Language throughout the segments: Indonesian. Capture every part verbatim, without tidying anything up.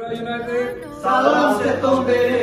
Madura United. Salam Setombere.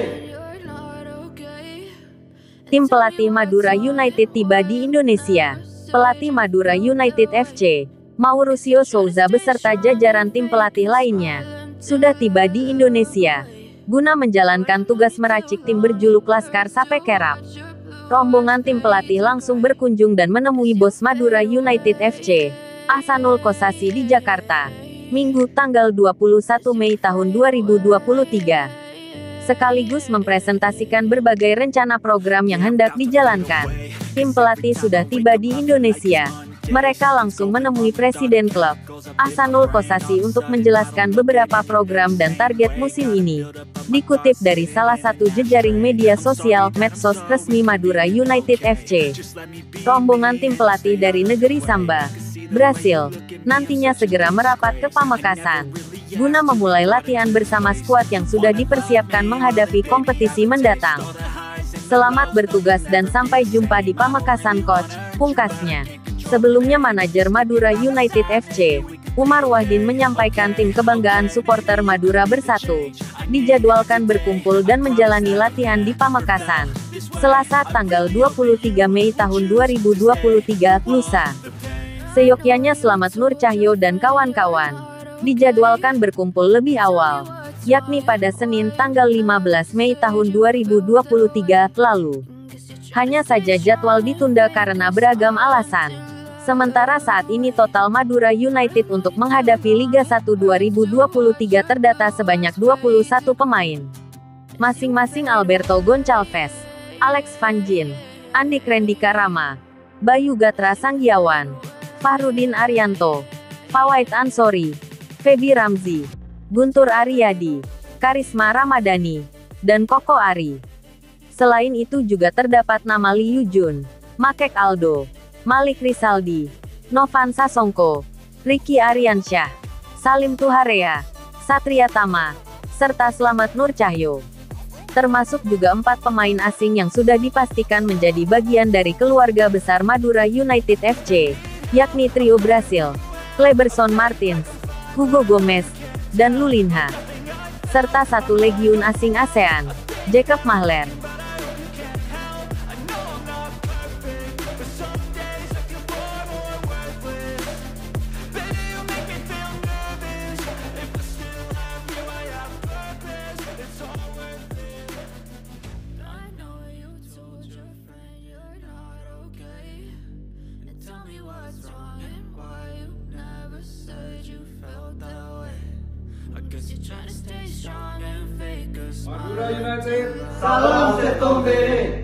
Tim pelatih Madura United tiba di Indonesia. Pelatih Madura United F C, Mauricio Souza beserta jajaran tim pelatih lainnya, sudah tiba di Indonesia, guna menjalankan tugas meracik tim berjuluk Laskar Sape Kerap. Rombongan tim pelatih langsung berkunjung dan menemui bos Madura United F C, Ahsanul Kossasi di Jakarta, Minggu tanggal dua puluh satu Mei tahun dua ribu dua puluh tiga. Sekaligus mempresentasikan berbagai rencana program yang hendak dijalankan. Tim pelatih sudah tiba di Indonesia. Mereka langsung menemui Presiden klub, Ahsanul Kossasi untuk menjelaskan beberapa program dan target musim ini. Dikutip dari salah satu jejaring media sosial medsos resmi Madura United F C. Rombongan tim pelatih dari negeri Samba, Brasil, nantinya segera merapat ke Pamekasan, guna memulai latihan bersama skuad yang sudah dipersiapkan menghadapi kompetisi mendatang. Selamat bertugas dan sampai jumpa di Pamekasan coach, pungkasnya. Sebelumnya manajer Madura United F C, Umar Wahdin menyampaikan tim kebanggaan supporter Madura Bersatu, dijadwalkan berkumpul dan menjalani latihan di Pamekasan, Selasa tanggal dua puluh tiga Mei tahun dua ribu dua puluh tiga, lusa. Seyogyanya Slamet Nur Cahyo dan kawan-kawan, dijadwalkan berkumpul lebih awal, yakni pada Senin tanggal lima belas Mei tahun dua ribu dua puluh tiga, lalu. Hanya saja jadwal ditunda karena beragam alasan. Sementara saat ini total Madura United untuk menghadapi Liga satu dua ribu dua puluh tiga terdata sebanyak dua puluh satu pemain. Masing-masing Alberto Goncalves, Alex Van Gin, Andik Rendika Rama, Bayu Gatra Sanggiawan, Fahrudin Arianto, Fawait Ansori, Feby Ramzi, Guntur Aryadi, Karisma Ramadhani, dan Koko Ari. Selain itu juga terdapat nama Lee Yujun, Makek Aldo, Malik Rizaldi, Novan Sasongko, Ricky Ariansyah, Salim Tuharea, Satria Tama, serta Slamet Nur Cahyo. Termasuk juga empat pemain asing yang sudah dipastikan menjadi bagian dari keluarga besar Madura United F C, yakni trio Brasil, Kleberson Martins, Hugo Gomez, dan Lulinha. Serta satu legiun asing ASEAN, Jacob Mahler. Madura United. Salam Setombere.